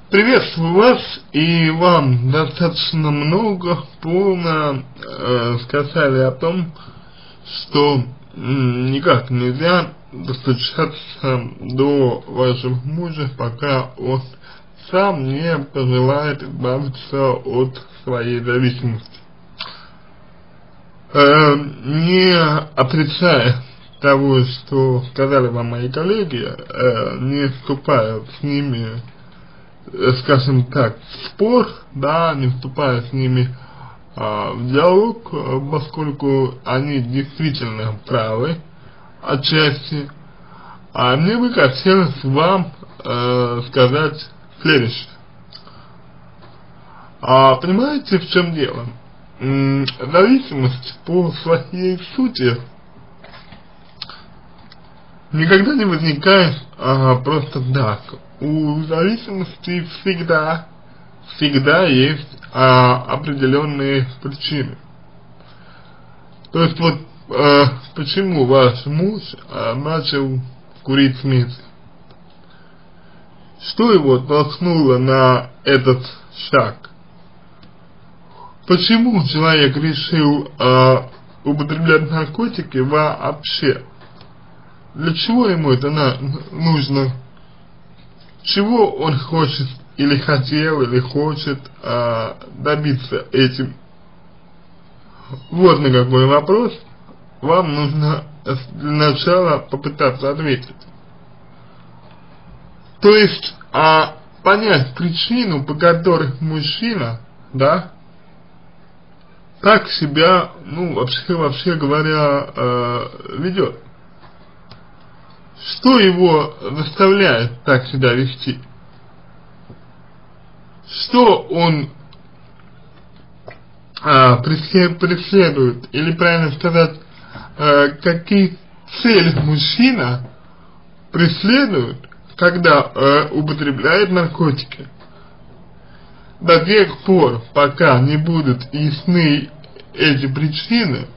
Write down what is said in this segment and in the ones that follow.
Приветствую вас, и вам достаточно много, полно сказали о том, что никак нельзя достучаться до вашего мужа, пока он сам не пожелает избавиться от своей зависимости. Не отрицая того, что сказали вам мои коллеги, не вступая с ними, скажем так, в спор, да, не вступая с ними в диалог, поскольку они действительно правы отчасти, мне бы хотелось вам сказать следующее. Понимаете, в чем дело? Зависимость по своей сути никогда не возникает просто так. У зависимости всегда есть определенные причины. То есть вот почему ваш муж начал курить смеси? Что его толкнуло на этот шаг? Почему человек решил употреблять наркотики вообще? Для чего ему это нужно? Чего он хочет, или хотел, или хочет добиться этим? Вот на какой вопрос вам нужно для начала попытаться ответить. То есть, понять причину, по которой мужчина, да, так себя, ну, вообще говоря, ведет. Что его заставляет так себя вести? Что он преследует, или правильно сказать, какие цели мужчина преследует, когда употребляет наркотики? До тех пор, пока не будут ясны эти причины,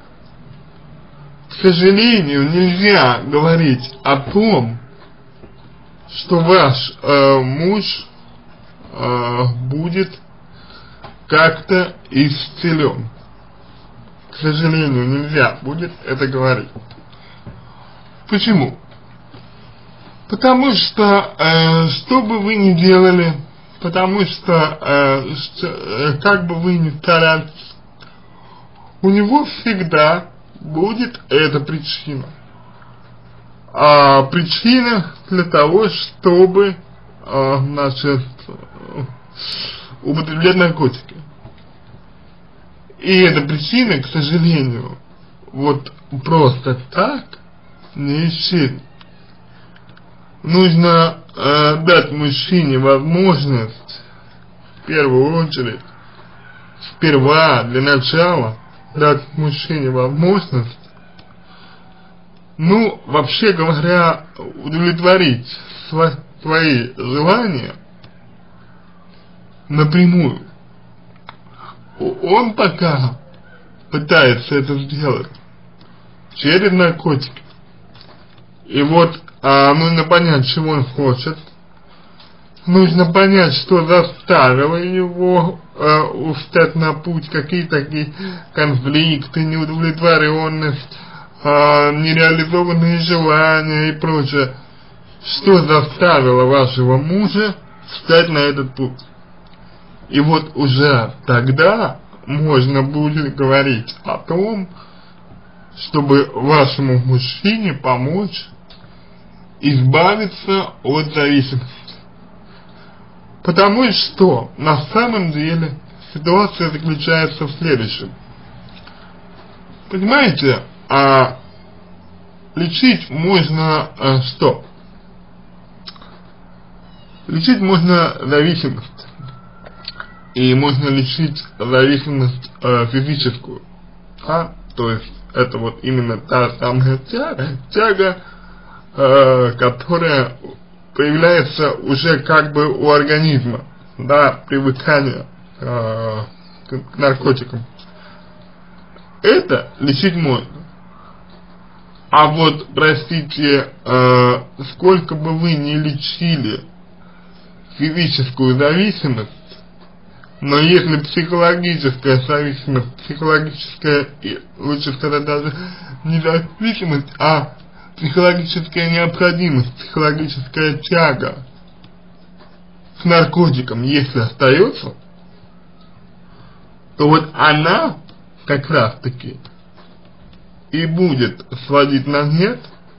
к сожалению, нельзя говорить о том, что ваш муж будет как-то исцелен. К сожалению, нельзя будет это говорить. Почему? Потому что, что бы вы ни делали, потому что, как бы вы ни старались, у него всегда будет эта причина. Причина для того, чтобы, значит, употреблять наркотики. И эта причина, к сожалению, вот просто так не исчезнет. Нужно дать мужчине возможность, в первую очередь, сперва, для начала, дать мужчине возможность, ну, вообще говоря, удовлетворить свои желания напрямую. Он пока пытается это сделать через наркотики. И вот нужно понять, чего он хочет. Нужно понять, что заставило его встать на путь, какие такие конфликты, неудовлетворенность, нереализованные желания и прочее. Что заставило вашего мужа встать на этот путь? И вот уже тогда можно будет говорить о том, чтобы вашему мужчине помочь избавиться от зависимости. Потому что на самом деле ситуация заключается в следующем. Понимаете, лечить можно что? Лечить можно зависимость. И можно лечить зависимость физическую. То есть это вот именно та самая тяга, которая появляется уже как бы у организма, да, привыкание к наркотикам. Это лечить можно. А вот, простите, сколько бы вы ни лечили физическую зависимость, но если психологическая зависимость, психологическая, лучше сказать даже не зависимость, а психологическая необходимость, психологическая тяга к наркотикам, если остается, то вот она как раз таки и будет сводить на нет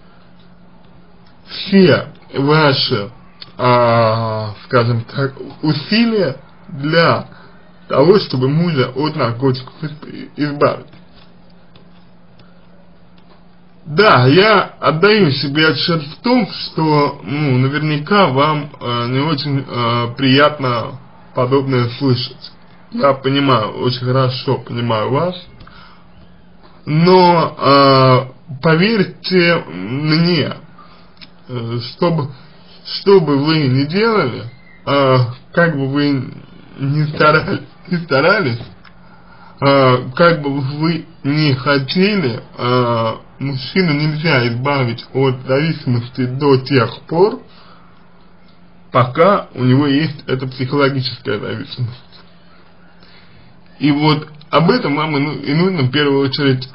все ваши, скажем так, усилия для того, чтобы мужа от наркотиков избавить. Да, я отдаю себе отчет в том, что, ну, наверняка вам не очень приятно подобное слышать. Я понимаю, очень хорошо понимаю вас, но поверьте мне, что бы вы ни делали, как бы вы ни старались, как бы вы ни хотели, мужчину нельзя избавить от зависимости до тех пор, пока у него есть эта психологическая зависимость. И вот об этом вам и нужно в первую очередь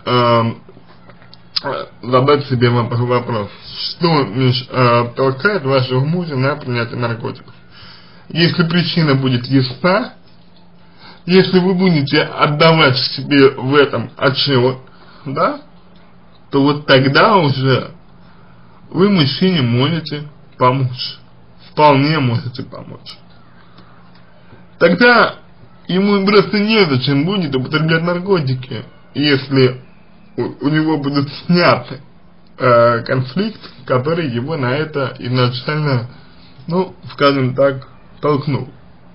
задать себе вопрос, что толкает вашего мужа на принятие наркотиков. Если причина будет ясна, если вы будете отдавать себе в этом отчет, да, то вот тогда уже вы мужчине можете помочь, вполне можете помочь. Тогда ему просто незачем будет употреблять наркотики, если у него будет снят конфликт, который его на это изначально, ну, скажем так, толкнул.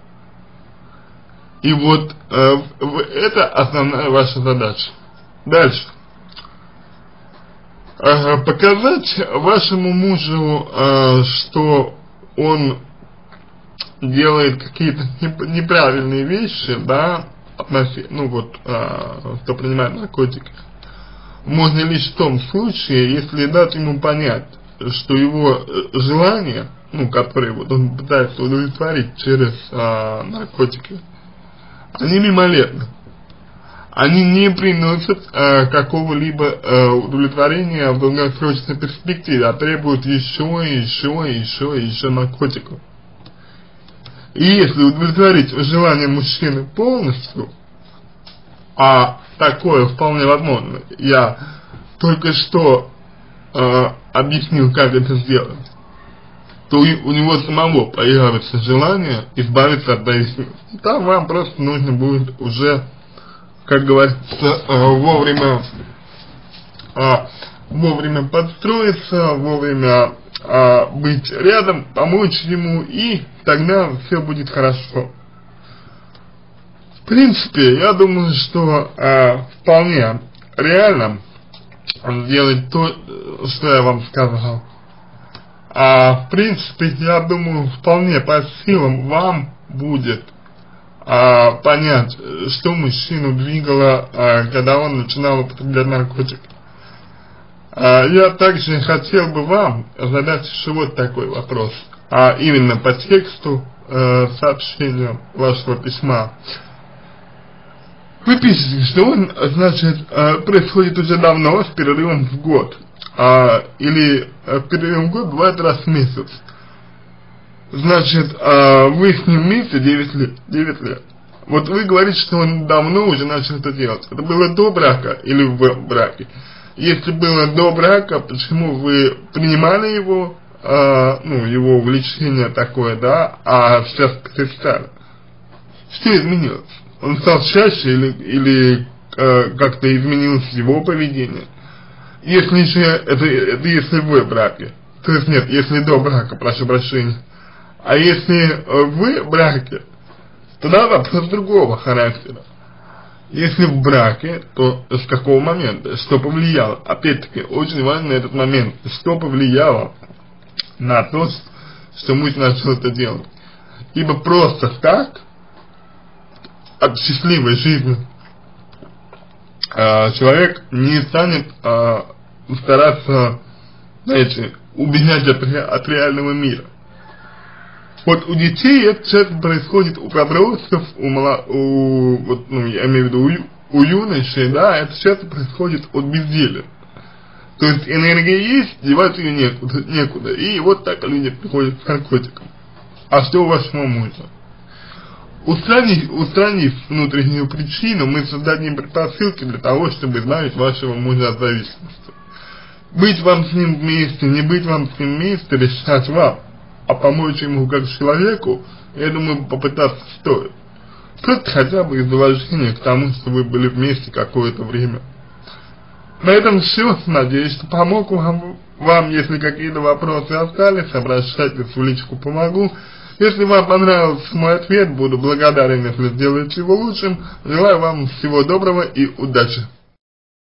И вот это основная ваша задача. Дальше. Показать вашему мужу, что он делает какие-то неправильные вещи, да, ну вот, кто принимает наркотики, можно лишь в том случае, если дать ему понять, что его желания, ну, которые вот он пытается удовлетворить через наркотики, они мимолетны. Они не приносят какого-либо удовлетворения в долгосрочной перспективе, а требуют еще наркотиков. И если удовлетворить желание мужчины полностью, а такое вполне возможно, я только что объяснил, как это сделать, то у него самого появится желание избавиться от зависимости. Там вам просто нужно будет уже, как говорится, вовремя подстроиться, вовремя быть рядом, помочь ему, и тогда все будет хорошо. В принципе, я думаю, что вполне реально сделать то, что я вам сказал. В принципе, я думаю, вполне по силам вам будет понять, что мужчину двигало, когда он начинал употреблять наркотики. Я также хотел бы вам задать еще вот такой вопрос, именно по тексту сообщения вашего письма. Вы пишете, что он, значит, происходит уже давно, с перерывом в год, или перерывом в год бывает раз в месяц. Значит, вы с ним вместе 9 лет. Вот вы говорите, что он давно уже начал это делать. Это было до брака или в браке? Если было до брака, почему вы принимали его, ну, его увлечение такое, да, а сейчас перестали? Что изменилось? Он стал чаще или как-то изменилось его поведение? Если же это если вы в браке, то есть нет, если до брака, прошу прощения. А если вы в браке, тогда вопрос другого характера. Если в браке, то с какого момента, что повлияло? Опять-таки, очень важен этот момент, что повлияло на то, что муж начал это делать. Ибо просто так от счастливой жизни человек не станет стараться, знаете, убегать от реального мира. Вот у детей это часто происходит, у подростков, вот, ну, я имею в виду у юношей, да, это часто происходит от безделия. То есть энергия есть, девать ее некуда. И вот так люди приходят к наркотикам. А что у вашего мужа? Устранив внутреннюю причину, мы создадим предпосылки для того, чтобы избавить вашего мужа от зависимости. Быть вам с ним вместе, не быть вам с ним вместе, решать вам. А помочь ему как человеку, я думаю, попытаться стоит. Просто хотя бы из уважения к тому, что вы были вместе какое-то время. На этом все. Надеюсь, что помог вам. Если какие-то вопросы остались, обращайтесь в личку «Помогу». Если вам понравился мой ответ, буду благодарен, если сделаете его лучшим. Желаю вам всего доброго и удачи.